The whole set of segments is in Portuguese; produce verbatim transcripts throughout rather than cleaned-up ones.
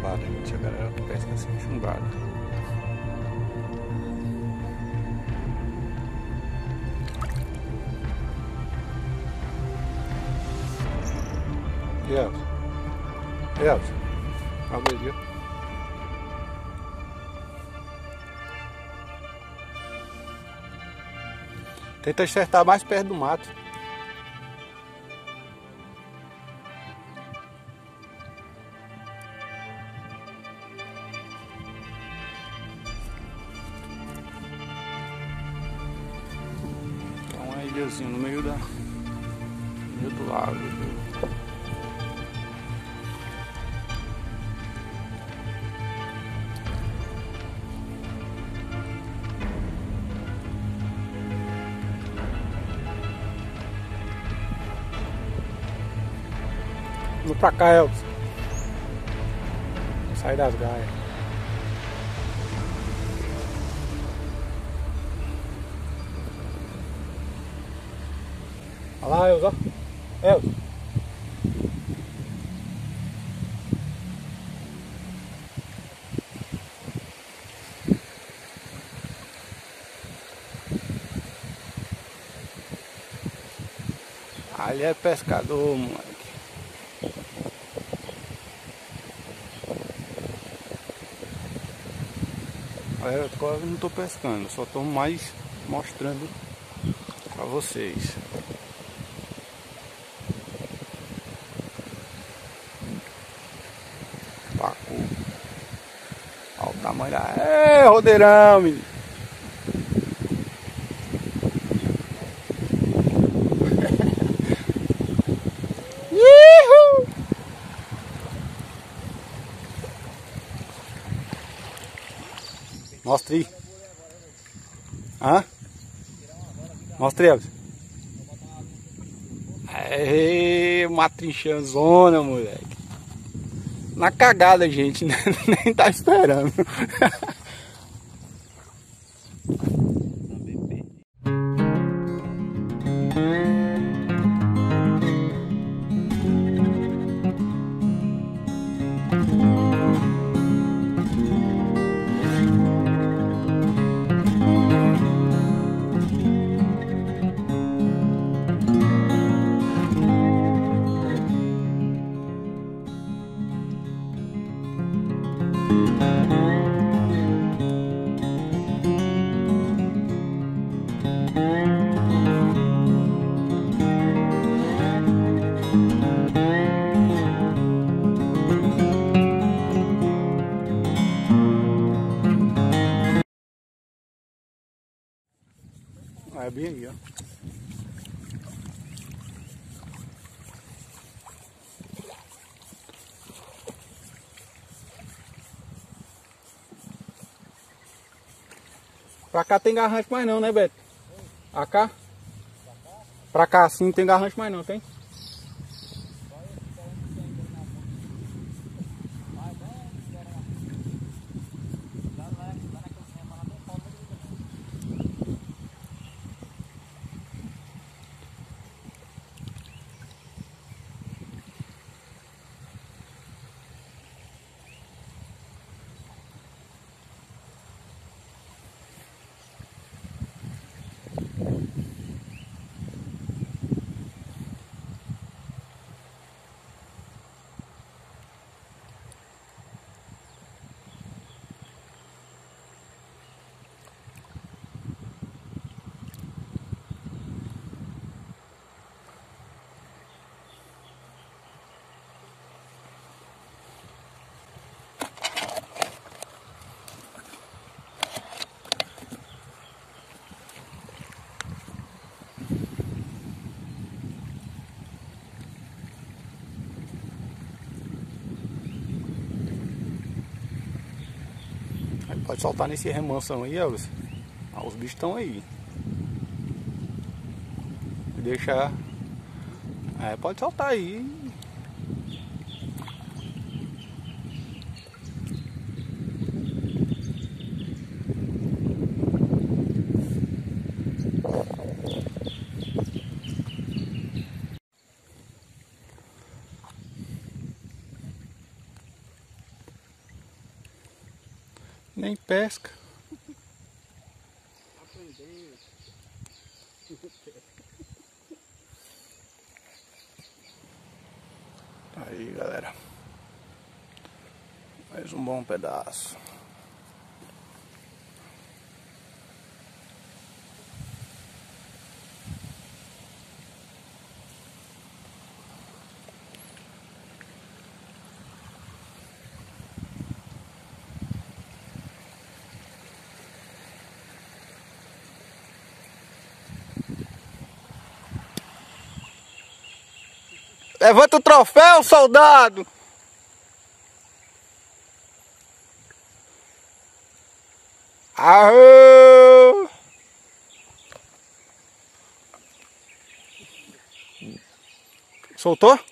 chumbada, gente. A galera pesca assim chumbada. E Elvis? E Elvis? Olha ali, ó. Tenta acertar mais perto do mato. É uma ilhazinha no meio da no meio do lago. Vamos pra cá, Elvis. Sai das gaias. Olha lá, Elvis, ó. Elvis. Ali é pescador, moleque. Eu quase não estou pescando, só estou mais mostrando para vocês. Pacu. Olha o tamanho da... É, rodeirão, menino. Mostra aí. Hã? Mostra aí, Elvis. Aê, uma trinchanzona, moleque. Na cagada, gente. Nem tá esperando. É bem aí, ó. Pra cá tem garrancho mais não, né, Beto? Pra cá? Pra cá sim não tem garrancho mais não, tem? Pode soltar nesse remanção aí, Elvis. Ah, os bichos estão aí. Deixa. É, pode soltar aí. nem pesca. Aprendendo. Aí, galera. Mais um bom pedaço. Levanta o troféu, soldado! Aô! Soltou?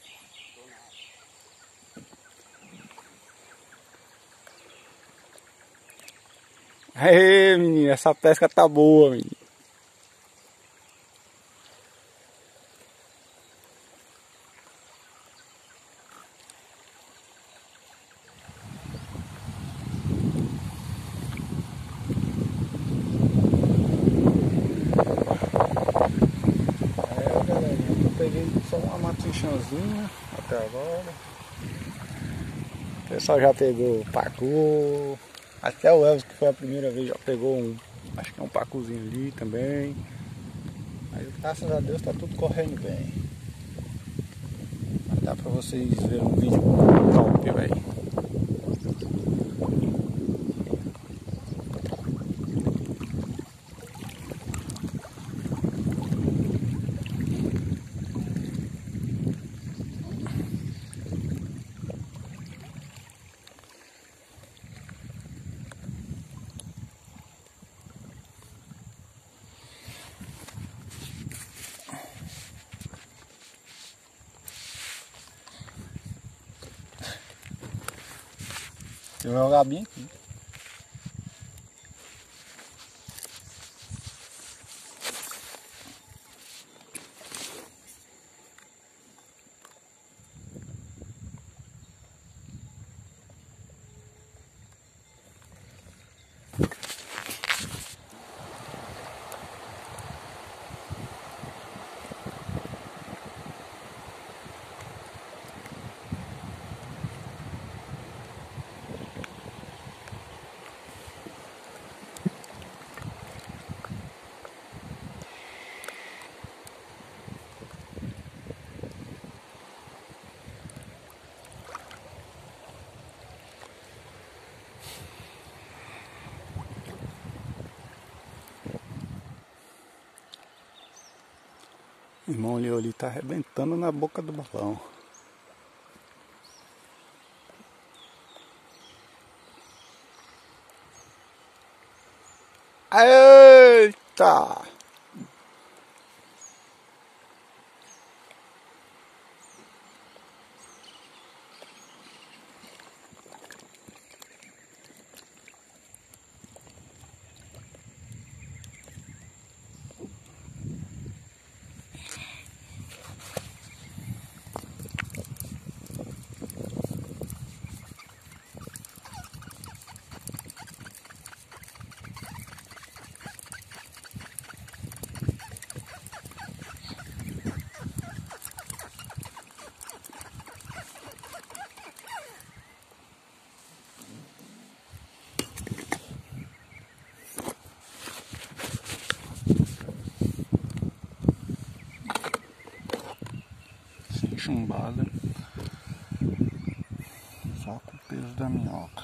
Aê, menino, essa pesca tá boa, menino. É, galerinha, eu peguei só uma matinchãzinha até agora. O pessoal já pegou pacu. Até o Elvis, que foi a primeira vez, já pegou um. Acho que é um pacuzinho ali também. Aí, graças a Deus, tá tudo correndo bem. Dá pra vocês verem um vídeo top, velho. Eu vou jogar bem aqui. O irmão ali, ali tá arrebentando na boca do balão. Eita! Sem chumbada, só com o peso da minhoca.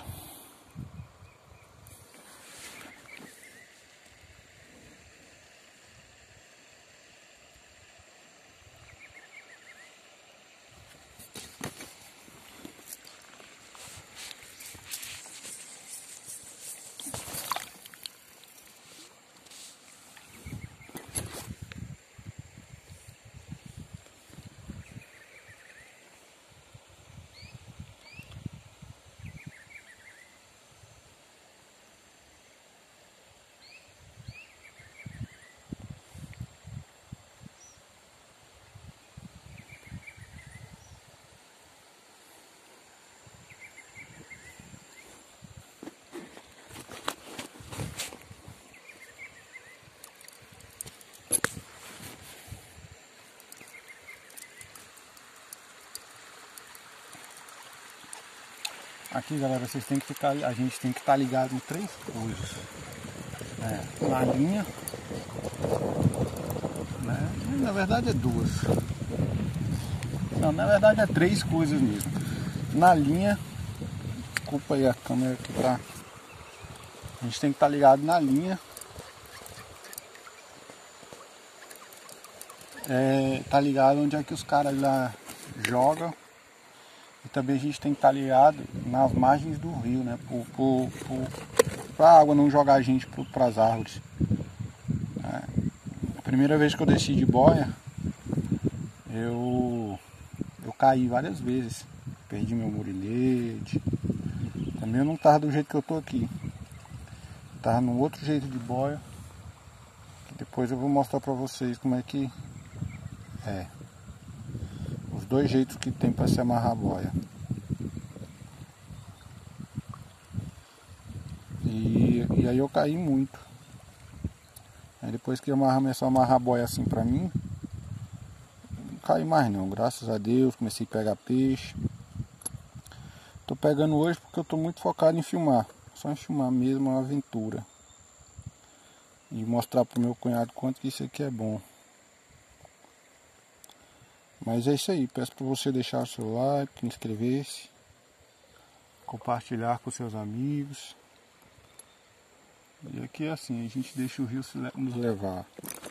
Aqui, galera, vocês têm que ficar, a gente tem que estar ligado em três coisas. É, na linha, né? Na verdade é duas. Não, na verdade é três coisas mesmo. Na linha, desculpa aí a câmera que tá. A gente tem que estar ligado na linha. É, tá ligado onde é que os caras lá jogam. E também a gente tem que estar ligado nas margens do rio, né? Por, por, por, pra água não jogar a gente para as árvores. É. A primeira vez que eu desci de boia, eu, eu caí várias vezes. Perdi meu murilete. Também eu não tava do jeito que eu tô aqui. Eu tava num outro jeito de boia. Depois eu vou mostrar pra vocês como é que é. Os dois jeitos que tem para se amarrar a boia. E, e aí eu caí muito. Aí depois que eu começou a amarrar a boia assim pra mim, não caí mais não, graças a Deus. Comecei a pegar peixe. Tô pegando hoje porque eu tô muito focado em filmar. Só em filmar mesmo, uma aventura. E mostrar pro meu cunhado quanto que isso aqui é bom. Mas é isso aí, peço para você deixar o seu like, inscrever-se, compartilhar com seus amigos. E aqui é assim, a gente deixa o rio nos levar.